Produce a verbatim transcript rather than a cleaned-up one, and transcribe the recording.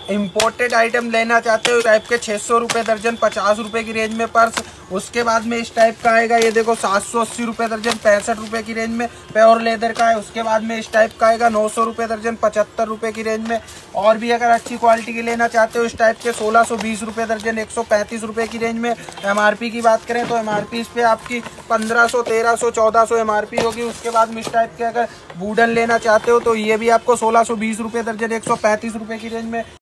Imported item लेना चाहते हो टाइप के छः सौ रुपये दर्जन पचास रुपये की रेंज में पर्स। उसके बाद में इस टाइप का आएगा, ये देखो सात सौ अस्सी रुपये दर्जन पैंसठ रुपये की रेंज में प्योर लेदर का है। उसके बाद में इस टाइप का आएगा नौ सौ रुपये दर्जन पचहत्तर रुपये की रेंज में। और भी अगर अच्छी क्वालिटी की लेना चाहते हो इस टाइप के सोलह सौ बीस रुपये दर्जन एक सौ पैंतीस रुपये की रेंज में। एम आर पी की बात करें तो एम आर पी इस पर आपकी पंद्रह सौ तेरह सौ चौदह सौ एम आर पी होगी। उसके बाद में इस टाइप के अगर वुडन लेना चाहते हो तो ये भी आपको सोलह सौ बीस रुपये दर्जन एक सौ पैंतीस रुपये की रेंज में।